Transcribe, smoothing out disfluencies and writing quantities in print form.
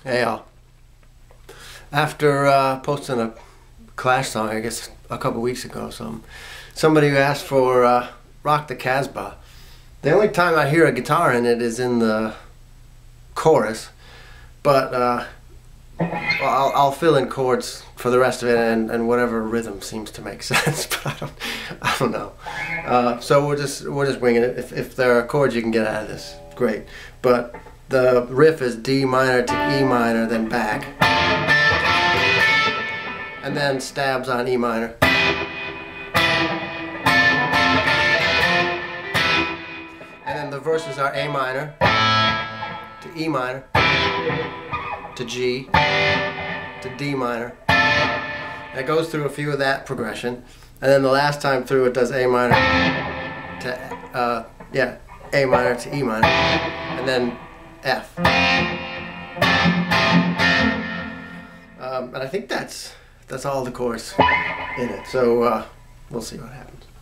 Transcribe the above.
Hey all. After posting a Clash song, I guess a couple weeks ago, somebody asked for Rock the Casbah. The only time I hear a guitar in it is in the chorus, but well, I'll fill in chords for the rest of it and whatever rhythm seems to make sense. But I don't know. So we're just winging it. If there are chords you can get out of this, great. But the riff is D minor to E minor, then back, and then stabs on E minor. And then the verses are A minor to E minor to G to D minor. It goes through a few of that progression, and then the last time through it does A minor to A minor to E minor, and then F. And I think that's all the chorus in it. So we'll see what happens.